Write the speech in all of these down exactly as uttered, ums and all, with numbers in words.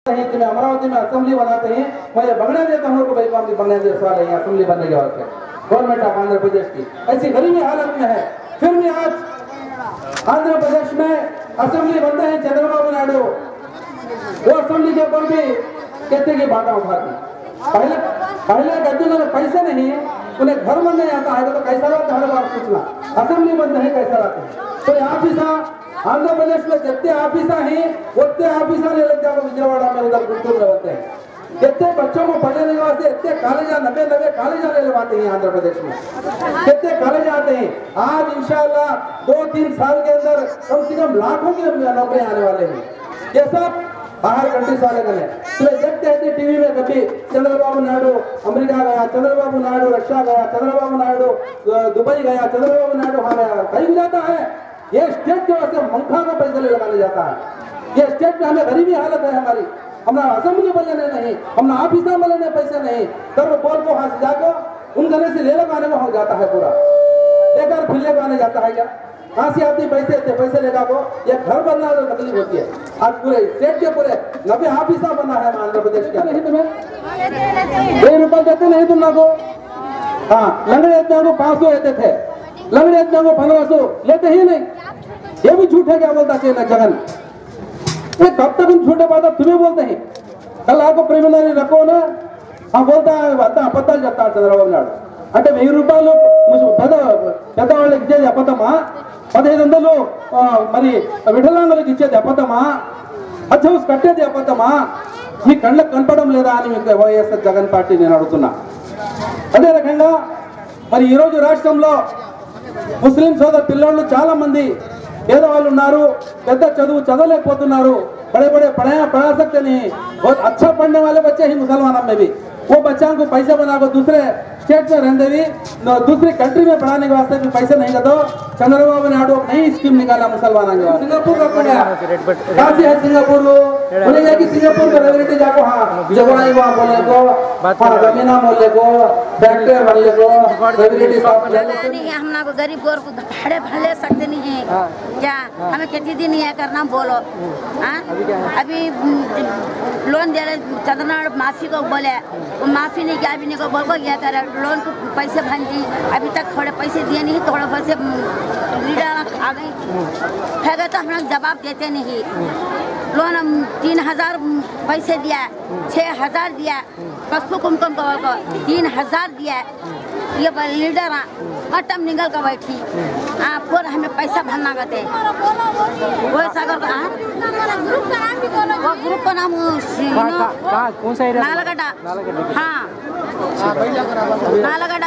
हैं कि मैं अमरावती में असेंबली बनाते हैं, मैं ये बगड़ा देता हूँ कि भाई कौन सी बनने दे सवाल है असेंबली बनने के बाद से गवर्नमेंट ऑफ आंध्र प्रदेश की ऐसी गरीबी हालत में है। फिर भी आज आंध्र प्रदेश में असेंबली बनते हैं चंद्रबाबू नायडू, वो असेंबली के ऊपर भी कहते कि बाधा उठाती। पहले पहले कहते उन्होंने पैसे नहीं, उन्हें घर बनने आता है तो कैसा लाते हर बार पूछना, असेंबली बनते हैं कैसा लाते हैं। तो ऑफिसा आंध्र प्रदेश में जितने ऑफिसा हैं उतने ऑफिसा ले लेते हैं विजयवाड़ा में, उधर गुंटूर में होते हैं। कितने बच्चों को पढ़ने के वास्ते इतने कॉलेज नब्बे नब्बे कॉलेज ले लेवाते हैं आंध्र प्रदेश में, कितने कॉलेज आते हैं। आज इंशाल्लाह दो तीन साल के अंदर कम से कम लाखों की नौकरियां आने वाले हैं। ये सब बाहर कंट्रीज वाले गए। तुम्हें देखते हैं टीवी में कभी चंद्रबाबू नायडू अमेरिका गया, चंद्रबाबू नायडू रशिया गया, चंद्रबाबू नायडू दुबई गया, चंद्रबाबू नायडू वहां गया, कहीं जाता है। ये स्टेट के वास्ते पंखा का पैसा ले लगाने जाता है। ये स्टेट में हमें गरीबी हालत है हमारी, हमने असेंबली बनने नहीं, हमने ऑफिसा बनने पैसे नहीं, तब वो बोल को हाथ जाकर उन गले से ले लगाने में हो जाता है, पूरा लेकर फिर ले लगाने जाता है। क्या कहाँ से आदमी पैसे थे पैसे लेगा को ये घर बनना तो तकलीफ होती है। आज पूरे स्टेट के पूरे नब्बे ऑफिसा बना है आंध्र प्रदेश के। नहीं तुम्हें दो रुपए देते नहीं तुम लोगों, हाँ लंगड़े इतने को पाँच सौ लेते थे, लंगड़े इतने को पंद्रह सौ लेते ही नहीं। ये भी झूठ है क्या बोलता चाहिए जगन, ये कब तक हम झूठे बात तुम्हें बोलते हैं। कल आपको प्रिलिमिनरी रखो ना, हाँ बोलता है అబద్ధాలు చెప్తాడు చంద్రబాబు నాయుడు అంటే వెయ్యి రూపాయలు పెద్ద పెద్దవాళ్ళకి ఇచ్చేది అబద్ధమా, పదిహేను వందలు మరి విఠలాంగులకు ఇచ్చేది అబద్ధమా, హజ్ హౌస్ కట్టేది అబద్ధమా, మీ కళ్ళకు కనపడడం లేదా అని మీకు వైఎస్ఆర్ జగన్ పార్టీ నేను అడుగుతున్నా। అదే రకంగా మరి ఈరోజు రాష్ట్రంలో ముస్లిం సోదర పిల్లలు చాలా మంది పేదవాళ్ళు ఉన్నారు, పెద్ద చదువు చదవలేకపోతున్నారు। बड़े बड़े पढ़ाया पढ़ा सकते नहीं, बहुत अच्छा पढ़ने वाले बच्चे ही मुसलमानों में भी वो बच्चों को पैसे बना को दूसरे स्टेट में रहते भी दूसरी कंट्री में पढ़ाने के वास्ते भी पैसे नहीं देते। चंद्रबाबू नायडू नई स्कीम निकाला मुसलमानों के वास्ते। सिंगापुर का पढ़ा काशी है सिंगापुर लो बोले जाए कि सिंगापुर का रेवरेटी जाको, हाँ जवाई वहाँ बोले को, हाँ जमीना बोले को, फैक्ट्री बोले को, रेवरेटी सब नहीं है। हम ना को गरीब गोर को भाड़े भले सकते नहीं है क्या, हमें खेती दी नहीं है करना बोलो। हाँ अभी लोन दे रहे चंद्रनाथ माफी को बोले, वो माफी नहीं किया, अभी नहीं को बोल को गया था लोन को पैसे भंजी, अभी तक थोड़े पैसे दिए नहीं, थोड़े पैसे लीडर खा गई है गए तो हम लोग जवाब देते नहीं। लोन हम तीन हजार पैसे दिया, छः हजार दिया, पशु कुमकुम को तीन हजार दिया, ये लीडर अटम निकल कर बैठी हाँ फिर हमें पैसा भरना करते वो सागर का वो ग्रुप का नाम कौन सा एरिया नालगड्डा, हाँ नालगड्डा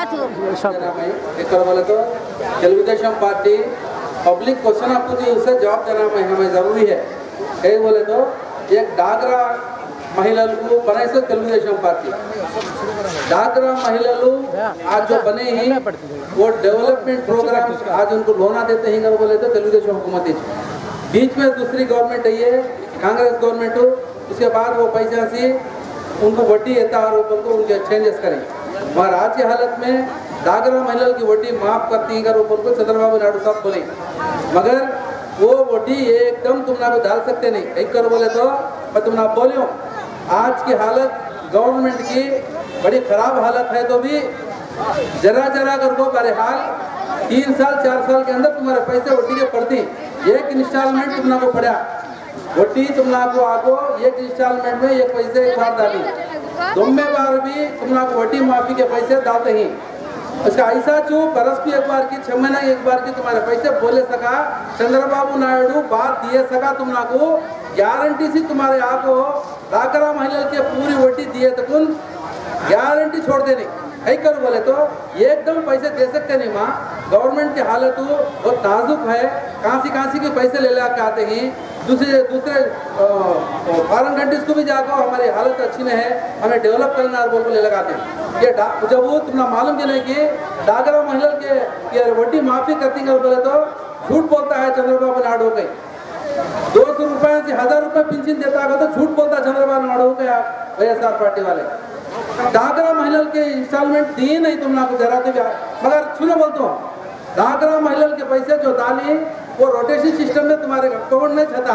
बोले तो తెలుగుదేశం पार्टी पब्लिक क्वेश्चन पूछी उससे जवाब देना हमें जरूरी है। कहीं बोले तो एक डागरा महिलाओं बनाई से తెలుగుదేశం पार्टी डागरा महिलाओं आज जो बने हैं वो डेवलपमेंट प्रोग्राम आज उनको लोना देते हैं बोले तो తెలుగుదేశం हुकूमत बीच में दूसरी गवर्नमेंट है कांग्रेस गवर्नमेंट, उसके बाद वो पैसा से उनको वड्डी देता और उनको उनके चेंजेस करें। मगर आज की हालत में डागरा महिलाओं की वड्डी माफ करती है ऊपर को चंद्रबाबू नायडू साहब बोले, मगर वो वड्डी एकदम तुम ना को डाल सकते नहीं। एक कर बोले तो मैं तुम ना बोलियो आज की हालत गवर्नमेंट की बड़ी खराब हालत है, तो भी जरा जरा कर वो करे हाल तीन साल चार साल के अंदर तुम्हारे पैसे वड्डी के पड़ती, एक इंस्टॉलमेंट तुम ना को पड़ा वड्डी तुम ना को आगो एक इंस्टॉलमेंट में एक पैसे एक बार डाली, दोनों बार भी तुम ना को वड्डी माफी के पैसे डालते ही। उसका ऐसा चू बरस की एक बार की छह महीना एक बार की तुम्हारे पैसे बोले सका चंद्रबाबू नायडू बात दिए सका तुम ना को गारंटी से तुम्हारे आपको डाकरा महिला के पूरी वड्डी दिए तो कुल गारंटी छोड़ देने है कर बोले तो एकदम पैसे दे सकते नहीं। माँ गवर्नमेंट की हालत बहुत नाजुक है, कांसी कांसी के पैसे ले लेके आते हैं, दूसरे दूसरे फॉरेन कंट्रीज को भी जाकर हमारी हालत अच्छी नहीं है, हमें डेवलप करना बोल को ले लगाते हैं। ये जब वो तुम्हें मालूम कि नहीं कि डागरा महिला के ये वड्डी माफी करती है बोले तो झूठ बोलता है चंद्रबाबू नायडू के, दो सौ रुपए से हजार रुपए पेंशन देता है तो झूठ बोलता है चंद्रबाबू नायडू के वाईएसआर पार्टी वाले। डागरा महिला के इंस्टॉलमेंट दिए नहीं तुम ना को जरा तो मगर सुनो बोलते हो डागरा महिला के पैसे जो डाली वो रोटेशन सिस्टम में तुम्हारे अकाउंट में छता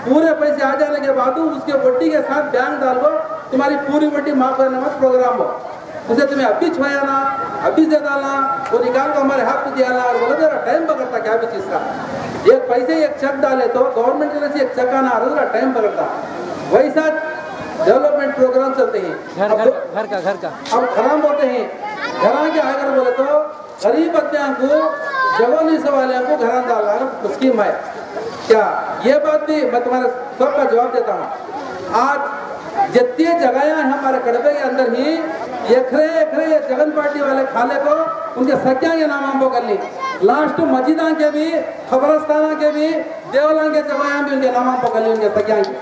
पूरे पैसे आ जाने के बाद उसके वड्डी के साथ बैंक डाल दो, तुम्हारी पूरी वड्डी माफ करने में प्रोग्राम हो। उसे तुम्हें अभी छुआना, अभी से डालना, वो निकाल को हमारे हाथ में दिया और बोले तेरा टाइम पकड़ता क्या भी चीज़ का। एक पैसे एक चेक डाले तो गवर्नमेंट की से एक चेक आना आ टाइम पकड़ता। वैसा डेवलपमेंट प्रोग्राम चलते हैं। घर घर घर का घर का अब खराब बोलते हैं, घरा के आकर बोले तो गरीब बच्चों को जवानी से वाले को घर डालना स्कीम है क्या? ये बात भी मैं तुम्हारे सबका जवाब देता हूँ। आज जितनी जगह है हमारे कड़बे के अंदर ही एकरे एकरे जगन पार्टी वाले खाले को उनके सत्या के नाम हमको कर ली। लास्ट मस्जिदा के भी, खबरस्ताना के भी, देवला के जगह भी उनके नाम हमको कर ली, उनके सत्या के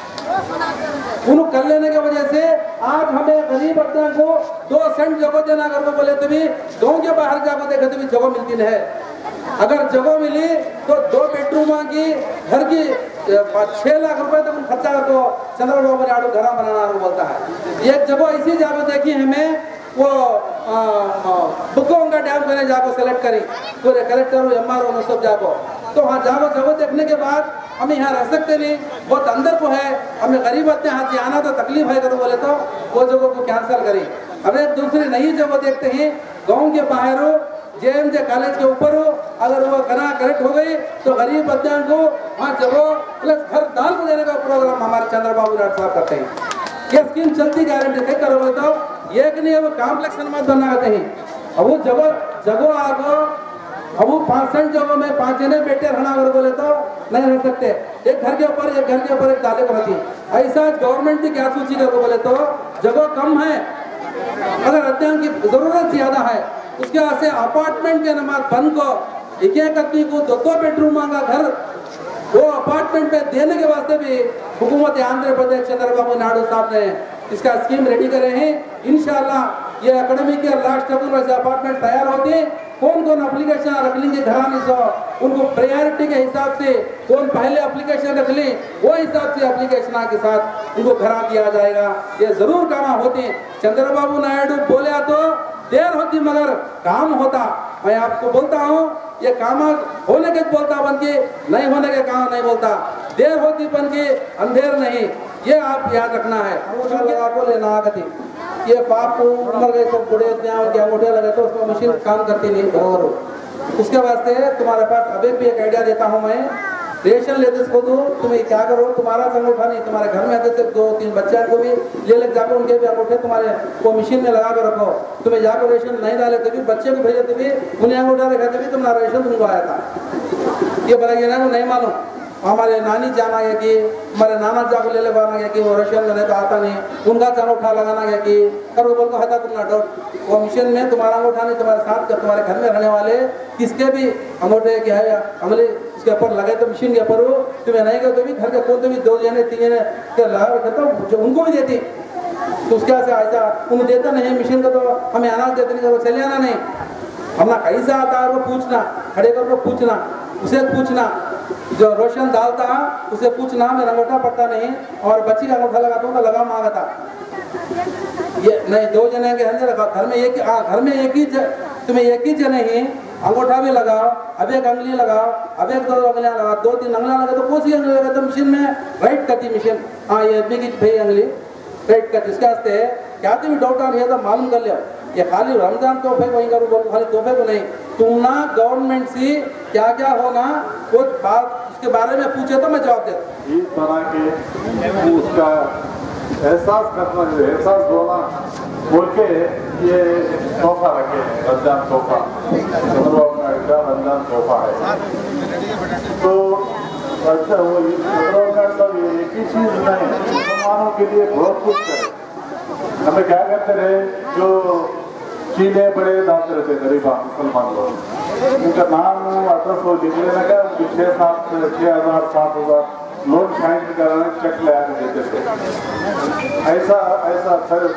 उनको कर लेने की वजह से आज हमें गरीब बच्चों को दो सेंट जगह देना अगर को बोले तो भी गाँव के बाहर जाकर देखे तो भी जगह मिलती नहीं है। अगर जगह मिली तो दो बेडरूम की घर की छह लाख रुपए तक खर्चा तो चंद्रबाबू नायडू घर बनाना बोलता है। एक जगह ऐसी जगह देखी हमें वो बुकोंगा डैम करने जाको सेलेक्ट करी पूरे कलेक्टर एम आर ओ सब जाको तो वहाँ जाको जगह देखने के बाद हमें यहाँ रह सकते नहीं, बहुत अंदर को है, हमें गरीब अपने हाथ से आना तो तकलीफ है करो बोले तो वो जगह को कैंसिल करी। अब एक दूसरी नई जगह देखते हैं गाँव के बाहर हो, जे एम जे कॉलेज के ऊपर हो, अगर वो करा करेक्ट हो गई तो गरीब बच्चों को वहाँ जगह प्लस घर दाल को देने का प्रोग्राम हमारे चंद्रबाबू नायडू साहब करते हैं। ये स्कीम चलती गारंटी नहीं करोगे तो एक नहीं अब कॉम्प्लेक्स मत बनना कहते हैं। अब वो जगह जगह आगो अब वो पाँच सेंट जगह में पाँच जने बेटे रहना अगर बोले तो नहीं रह सकते। एक घर के ऊपर एक घर के ऊपर एक डाले को रहती। ऐसा गवर्नमेंट की क्या सूची कर बोले तो जगह कम है, अगर अध्ययन की जरूरत ज्यादा है उसके वजह से अपार्टमेंट के नमाज बन को एक एक आदमी को दो दो बेडरूम का घर वो अपार्टमेंट में देने के वास्ते भी हुकूमत आंध्र प्रदेश चंद्रबाबू नायडू साहब ने इसका स्कीम रेडी करे हैं। इंशाल्लाह ये एकेडमी के लास्ट तक वैसे अपार्टमेंट तैयार होते हैं। कौन कौन एप्लीकेशन रख लेंगे घराने सो उनको प्रायोरिटी के हिसाब से कौन पहले एप्लीकेशन रख ले वो हिसाब से एप्लीकेशन के साथ उनको घरा दिया जाएगा। ये जरूर काम होते हैं। चंद्रबाबू नायडू बोले तो देर होती मगर काम होता। मैं आपको बोलता हूँ ये काम होने के बोलता बन के नहीं होने के काम नहीं बोलता, देर होती बन के अंधेर नहीं, ये आप याद रखना है। आपको लेना आगती ये पाप उम्र गए सब बुढ़े अंगूठे लगे तो उसमें मशीन काम करती नहीं। और उसके वास्ते तुम्हारे पास अभी भी एक आइडिया देता हूँ मैं, रेशन लेते खुद तुम्हें क्या करो, तुम्हारा अंगूठा नहीं तुम्हारे घर में आते से दो तीन बच्चे को भी ले ले जाकर उनके भी अंगूठे तुम्हारे वो मशीन में लगा कर रखो। तुम्हें जाकर रेशन नहीं डाले तो भी बच्चे को भेजे तो भी उन्हें अंगूठा दिखाते भी तुम्हारा रेशन तुमको आया था। ये बड़ा ना नहीं मालूम। हमारे नानी जाना है कि हमारे नाना जाको ले ले बाना गया कि वो रेशन लेने तो आता नहीं, उनका अंगूठा लगाना गया कि कर वो बोल को हटा तुम ना डाउट वो मिशन में तुम्हारा अंगूठा नहीं तुम्हारे साथ कर तुम्हारे घर में रहने वाले किसके भी अंगूठे क्या है अमले उसके ऊपर लगे तो मशीन के ऊपर हो तुम्हें नहीं गए तो भी घर के कौन भी दो जने तीन जने के लगा रखे तो जो उनको भी देती तो उसके से ऐसा उन्हें देता नहीं मशीन का तो हमें अनाज देते नहीं वो चले आना नहीं। हमने कैसा आता है वो पूछना खड़े कर वो पूछना उसे पूछना जो रोशन डालता उसे पूछना मेरा अंगूठा पड़ता नहीं और बच्ची का अंगूठा लगाता हूँ लगा मांगता ये नहीं दो जने के अंदर रखा घर में एक घर में एक ही तुम्हें एक ही जने ही अंगूठा भी लगाओ अब एक अंगली लगाओ अब एक दो अंगलियां लगाओ दो तीन अंगलियां लगा तो कौन सी अंगली लगा तो मशीन में राइट करती मशीन हाँ ये आदमी की भाई अंगली राइट करती इसके वास्ते क्या तुम्हें डाउट आ रही है तो मालूम कर लिया। ये खाली रमजान तोहफे को करो बोलो खाली तोहफे को नहीं तुम ना गवर्नमेंट से क्या क्या होना वो बात उसके बारे में पूछे तो मैं जवाब देता। ईद बना के उसका एहसास करना जो एहसास होना बोल के ये तोहफा रखे रमजान तोहफा चंद्रबाबू नायडू का रमजान तोहफा है। तो अच्छा वो चंद्रबाबू नायडू साहब ये एक ही चीज नहीं मुसलमानों के लिए बहुत कुछ करे। हमें क्या करते रहे जो चीले बड़े डालते रहते गरीबा मुसलमान लोग उनका नाम एड्रेस वो लिख लेने का छः सात छः हज़ार सात हज़ार लोन साइन कराने चेक ले आके देते थे। ऐसा ऐसा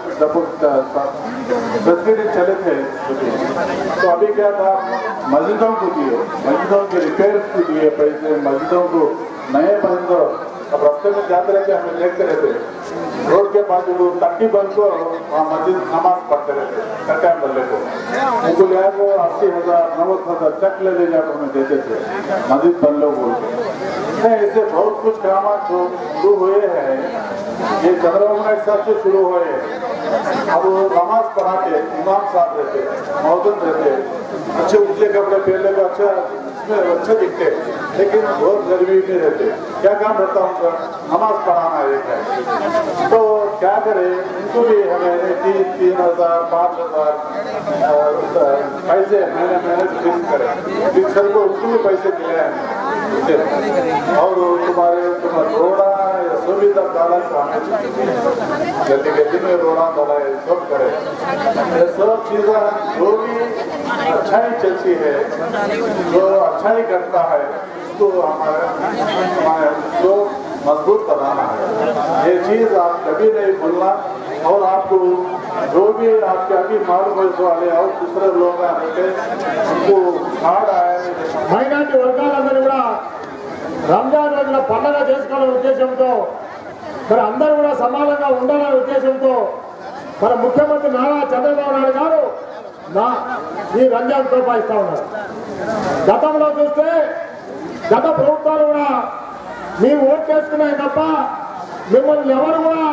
फैसिलिटी चले थे। तो अभी क्या था मस्जिदों को दिए मस्जिदों के रिपेयर्स को दिए पैसे मस्जिदों को नए मस्जिदों अब रास्ते में जाते रहते हमें देखते रहते रोड के बाद वो टट्टी बंद को वहाँ मस्जिद नमाज पढ़ते रहते कटाम बल्ले को उनको ले वो अस्सी हजार नब्बे हजार चक ले ले जाकर उन्हें देते थे मस्जिद बल्ले बोल के ऐसे बहुत कुछ काम जो शुरू हुए हैं ये चंद्रबाबू नायडू साहब से शुरू हुए अब वो नमाज पढ़ाते इमाम साहब रहते मौजूद रहते अच्छे उजले कपड़े पहले को अच्छा इसमें अच्छे दिखते लेकिन बहुत गरीबी में रहते क्या काम रहता उनका नमाज पढ़ाना एक है तो क्या करें इनको भी हमें तीन तीन हजार पाँच हजार पैसे महीने महीने फिक्स करें फिक्सर को उनको भी पैसे दिलाए और तुम्हारे तुम्हारे रोड़ा या सुविधा डाला गली गली में रोड़ा डाला है सब करे ये सब चीजें जो भी अच्छाई चलती है जो अच्छाई करता है उसको हमारे हमारे उसको मजबूत बनाना है ये चीज आप कभी नहीं भूलना और आपको जो भी आपके अभी माल वयस वाले और दूसरे लोग आते उनको कार्ड आए మైనారిటీ వర్గాలందరూ కూడా రంజాన్ రోజున పండగ చేసుకోవాలనే ఉద్దేశంతో మరి అందరూ కూడా సమానంగా ఉండాలనే ఉద్దేశంతో మన ముఖ్యమంత్రి నారా చంద్రబాబు నాయుడు గారు నా ఈ రంజాన్ తోఫా ఇస్తా ఉన్నారు. గతంలో చూస్తే గత ప్రభుత్వాలు కూడా మీరు ఓటు చేసుకున్నాయి తప్ప మిమ్మల్ని ఎవరు కూడా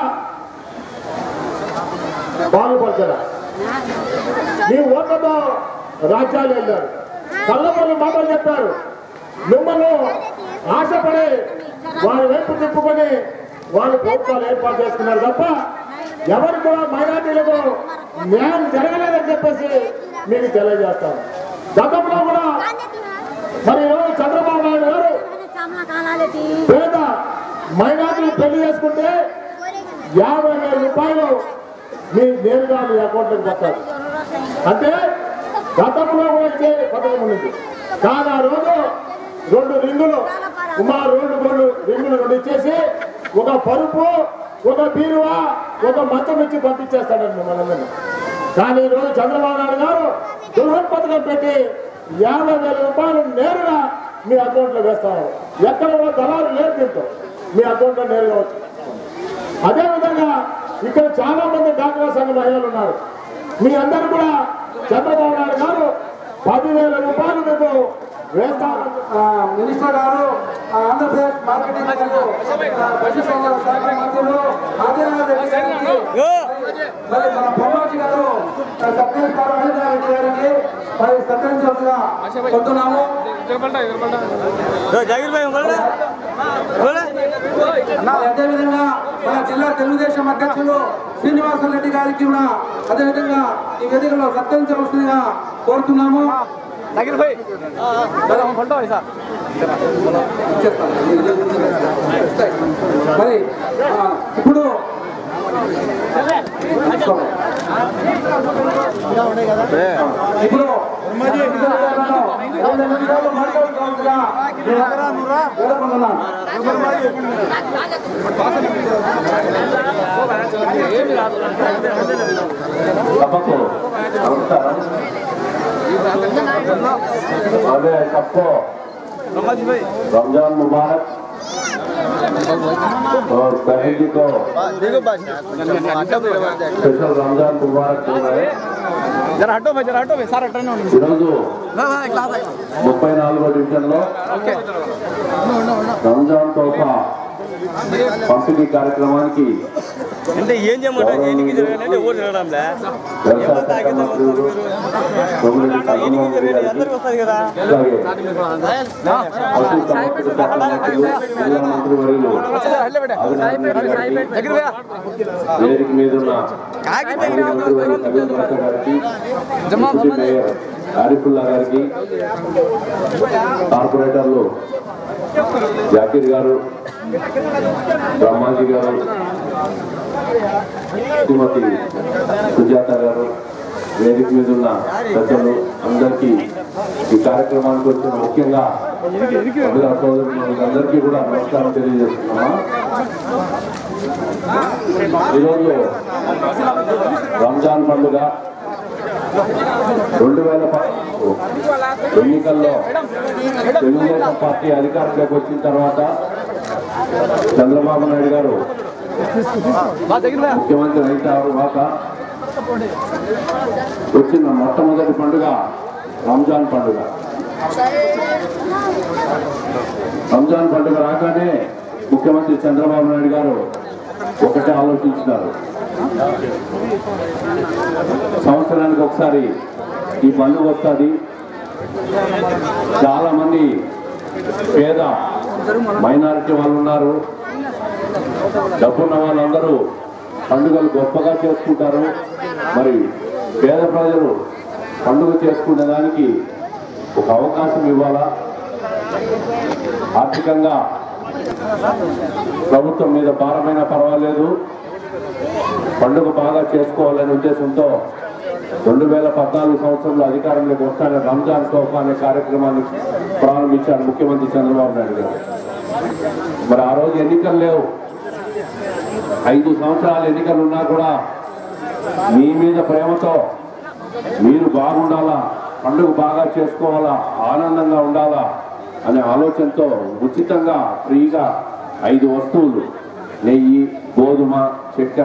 బాగుపరచరా. మీ ఓట్లతో రాజ్యాలు వెళ్ళారు, కళ్ళబొల్లి మాటలు చెప్పారు, మిమ్మల్ని ఆశపడి వారి వైపు తిప్పుకొని వారి ప్రభుత్వాలు ఏర్పాటు చేసుకున్నారు తప్ప ఎవరు కూడా మైనార్టీలకు న్యాయం జరగలేదని చెప్పేసి మీకు తెలియజేస్తాను. గతంలో కూడా మరి ఈరోజు చంద్రబాబు నాయుడు గారు పేద మైనార్టీలు పెళ్లి చేసుకుంటే యాభై వేల రూపాయలు మీ నేరుగా మీ అకౌంట్లోకి పడతారు. అంటే గతంలో కూడా ఇదే పథకం ఉన్నది. కానీ ఆ రోజు రెండు రింగులు కుమార్ రెండు రెండు రింగులు రెండు ఇచ్చేసి ఒక పరుపు ఒక బీరువా ఒక మంచం ఇచ్చి పంపించేస్తాడండి మనందరినీ. కానీ ఈరోజు చంద్రబాబు నాయుడు గారు దుల్హన్ పథకం పెట్టి యాభై వేల రూపాయలు నేరుగా మీ అకౌంట్లో వేస్తారు. ఎక్కడ కూడా దళాలు లేదు, దీంతో మీ అకౌంట్లో నేరుగా వచ్చి. అదేవిధంగా ఇక్కడ చాలా మంది డాక్టర్ సంఘ మహిళలు ఉన్నారు. మీ అందరూ కూడా చంద్రబాబు నాయుడు గారు పదివేల రూపాయలు మీకు వేస్తారు. మినిస్టర్ గారు ఆంధ్రప్రదేశ్ మార్కెటింగ్ పశు సంవర్ధన శాఖ మంత్రులు ఆదినాథ్ రెడ్డి గారికి మరి మన ప్రమోద్ గారు సత్యేష్ గారు ఆదినాథ్ రెడ్డి గారికి మరి సత్యంగా పొందుతున్నాము. అదేవిధంగా మన జిల్లా తెలుగుదేశం అధ్యక్షులు శ్రీనివాసరెడ్డి గారికి కూడా అదేవిధంగా ఈ వేదికలో సత్కరించవలసిందిగా కోరుతున్నాము. మరి ఇప్పుడు ఇప్పుడు अरे सबको रमजान मुबारक और बहन जी को स्पेशल रमजान मुबारक बोल रहे जरा हटो भाई, जरा हटो भाई, सारा ट्रेन ఈరోజు ముప్పై నాలుగో డివిజన్లో రంజాన్ తోఫా పంపిణీ కార్యక్రమానికి అంటే ఏం చేయమంటారు ఏనికి జరగాలంటే ఊరు జరగడంలే అందరికి వస్తుంది కదా. వేదిక మీద ఉన్న మేయర్ ఆరిఫుల్లా గారికి, కార్పొరేటర్లు జాకీర్ గారు, బ్రహ్మాజీ గారు, శ్రీమతి సుజాత గారు, వేదిక మీద ఉన్న పెద్దలు అందరికీ ఈ కార్యక్రమానికి వచ్చిన ముఖ్యంగా సోదరులందరికీ కూడా నమస్కారం తెలియజేస్తున్నామా. ఈరోజు రంజాన్ పండుగ రెండు వేల ఎన్నికల్లో తెలుగుదేశం పార్టీ అధికారంలోకి వచ్చిన తర్వాత చంద్రబాబు నాయుడు గారు ముఖ్యమంత్రి అయిన తర్వాత వచ్చిన మొట్టమొదటి పండుగ రంజాన్ పండుగ. రంజాన్ పండుగ రాగానే ముఖ్యమంత్రి చంద్రబాబు నాయుడు గారు ఒకటే ఆలోచించినారు, సంవత్సరానికి ఒకసారి ఈ పండుగ వస్తుంది, చాలా మంది పేద మైనారిటీ వాళ్ళు ఉన్నారు, డబ్బున్న వాళ్ళందరూ పండుగలు గొప్పగా చేసుకుంటారు, మరి పేద ప్రజలు పండుగ చేసుకునే దానికి ఒక అవకాశం ఇవ్వాలా, ఆర్థికంగా ప్రభుత్వం మీద భారమైనా పర్వాలేదు, పండుగ బాగా చేసుకోవాలనే ఉద్దేశంతో రెండు వేల పద్నాలుగు సంవత్సరంలో అధికారంలోకి వస్తానే రంజాన్ తోఫా అనే కార్యక్రమాన్ని ప్రారంభించారు ముఖ్యమంత్రి చంద్రబాబు నాయుడు గారు. మరి ఆ రోజు ఎన్నికలు లేవు, ఐదు సంవత్సరాలు ఎన్నికలు ఉన్నా కూడా మీ మీద ప్రేమతో మీరు బాగుండాలా, పండుగ బాగా చేసుకోవాలా, ఆనందంగా ఉండాలా అనే ఆలోచనతో ఉచితంగా ఫ్రీగా ఐదు వస్తువులు నెయ్యి, గోధుమ, చక్కెర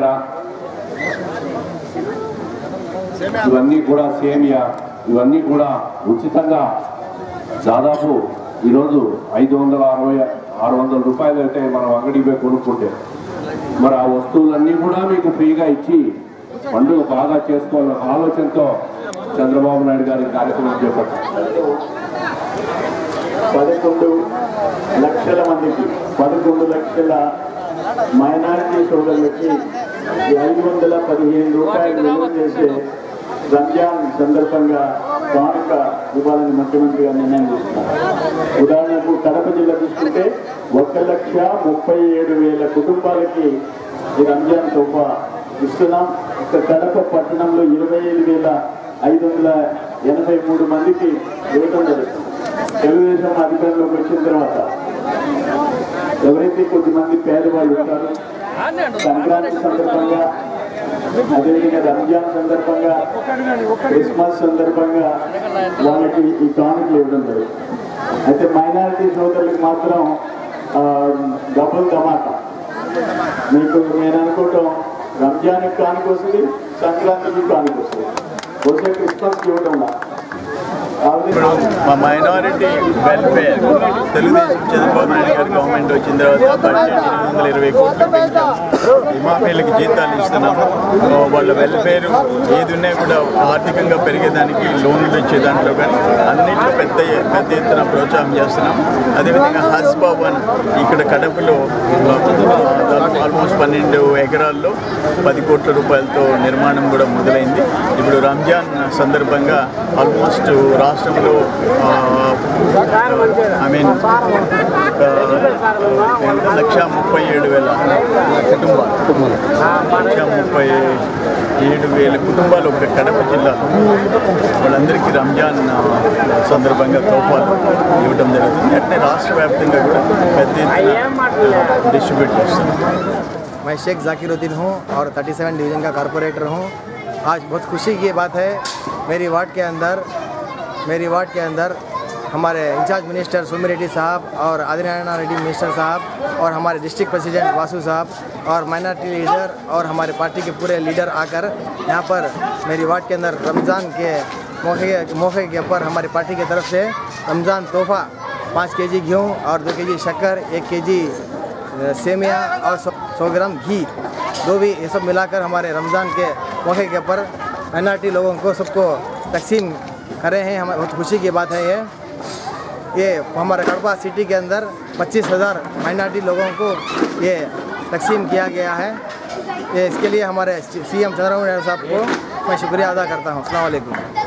ఇవన్నీ కూడా సేమియా ఇవన్నీ కూడా ఉచితంగా దాదాపు ఈరోజు ఐదు వందల అరవై ఆరు వందల రూపాయలు అయితే మనం అంగడికి పోయి కొనుక్కుంటే మరి ఆ వస్తువులన్నీ కూడా మీకు ఫ్రీగా ఇచ్చి పండుగ బాగా చేసుకోవాలనే ఆలోచనతో చంద్రబాబు నాయుడు గారి కార్యక్రమం చేపట్టారు. పదకొండు లక్షల మందికి పదకొండు లక్షల మైనారిటీ సోదరులకి ఐదు వందల పదిహేను రూపాయలు విలువ చేసే రంజాన్ సందర్భంగా కానుక ఇవ్వాలని ముఖ్యమంత్రి గారు నిర్ణయం తీసుకున్నారు. ఉదాహరణకు కడప జిల్లా తీసుకుంటే ఒక లక్ష ముప్పై ఏడు వేల కుటుంబాలకి ఈ రంజాన్ తోఫా ఇస్తున్నాం. ఇక కడప పట్టణంలో ఇరవై ఐదు వేల ఐదు వందల ఎనభై మూడు మందికి ఇవ్వడం జరుగుతుంది. తెలుగుదేశం అధికారంలోకి వచ్చిన తర్వాత ఎవరైతే కొద్దిమంది పేదవాళ్ళు ఉంటారో సంక్రాంతి సందర్భంగా, అదేవిధంగా రంజాన్ సందర్భంగా, క్రిస్మస్ సందర్భంగా వాళ్ళకి ఈ కానుకలు ఇవ్వడం జరుగుతుంది. అయితే మైనారిటీ సోదరులకు మాత్రం డబుల్ ధమాకా. మీకు నేను అనుకోవటం రంజాన్కి కానుక వస్తుంది, సంక్రాంతికి కానుక వస్తుంది, వచ్చే క్రిస్మస్కి ఇవ్వడం. ఇప్పుడు మా మైనారిటీ వెల్ఫేర్ తెలుగుదేశం చంద్రబాబు నాయుడు గారి గవర్నమెంట్ వచ్చిన తర్వాత బడ్జెట్ ఎనిమిది వందల ఇరవై కోట్లు పెంచాము. ఇమామీలకు జీతాలు ఇస్తున్నాము. వాళ్ళ వెల్ఫేర్ ఏది ఉన్నా కూడా ఆర్థికంగా పెరిగేదానికి లోన్లు ఇచ్చే దాంట్లో కానీ అన్నింటిలో పెద్ద పెద్ద ఎత్తున ప్రోత్సాహం చేస్తున్నాం. అదేవిధంగా హజ్ భవన్ ఇక్కడ కడపలో ఆల్మోస్ట్ పన్నెండు ఎకరాల్లో పది కోట్ల రూపాయలతో నిర్మాణం కూడా మొదలైంది. ఇప్పుడు రంజాన్ సందర్భంగా ఆల్మోస్ట్ రాష్ట్రంలో ఐ మీన్ లక్ష ముప్పై ఏడు వేల కుటుంబాలు లక్ష ముప్పై ఏడు వేల కుటుంబాలు ఒక కడప జిల్లాలో వాళ్ళందరికీ రంజాన్ సందర్భంగా తోఫాలు ఇవ్వడం జరుగుతుంది. అంటే రాష్ట్ర వ్యాప్తంగా కూడా పెద్ద ఎత్తున డిస్ట్రిబ్యూట్ చేస్తాం. मैं शेख जाकिरुद्दीन हूँ और सैंतीस डिवीज़न का कॉरपोरेटर हूँ। आज बहुत खुशी की बात है, मेरी वार्ड के अंदर मेरी वार्ड के अंदर हमारे इंचार्ज मिनिस्टर सुमी रेड्डी साहब और आदिनारायण रेड्डी मिनिस्टर साहब और हमारे डिस्ट्रिक्ट प्रेसिडेंट वासु साहब और माइनॉरिटी लीडर और हमारे पार्टी के पूरे लीडर आकर यहाँ पर मेरी वार्ड के अंदर रमज़ान के मौके मौके के ऊपर हमारी पार्टी की तरफ से रमज़ान तोहफ़ा पाँच के जी गेहूँ और दो के जी शक्कर, एक के जी सेमिया और सौ ग्राम घी, दो भी ये सब मिलाकर हमारे रमज़ान के मौके के ऊपर माइनॉरिटी लोगों को सबको तकसीम करे हैं। हमें बहुत खुशी की बात है। ये ये हमारे कड़पा सिटी के अंदर पच्चीस हज़ार माइनॉरिटी लोगों को ये तकसीम किया गया है। ये इसके लिए हमारे सी एम चंद्रबाबू नायडू साहब को मैं शुक्रिया अदा करता हूँ। अस्सलाम वालेकुम।